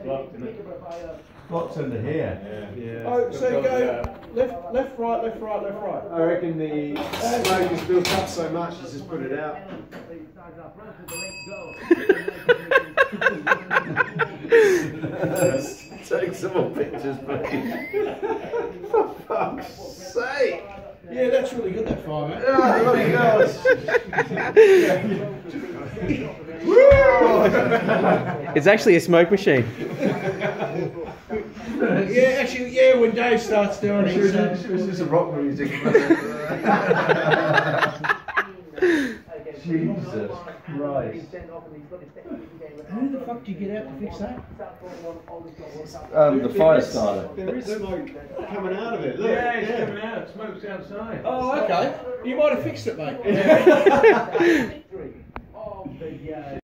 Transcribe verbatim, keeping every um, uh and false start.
blocked, isn't it? Blocked under here. Yeah. Yeah. Oh, so you go left, left, right, left, right, left, right. I reckon the smoke has built up so much, he's just put it out. Take some more pictures, please. For fuck's sake! Yeah, that's really good, that fire, mate. Oh my gosh! It's actually a smoke machine. Yeah, actually, yeah, when Dave starts doing it. It's just, it's just a rock music. Jesus Christ. Who the fuck do you get out to fix that? Um, the fire starter. There is smoke coming out of it, look. Yeah, it's coming out. Smoke's outside. Oh, okay. You might have fixed it, mate.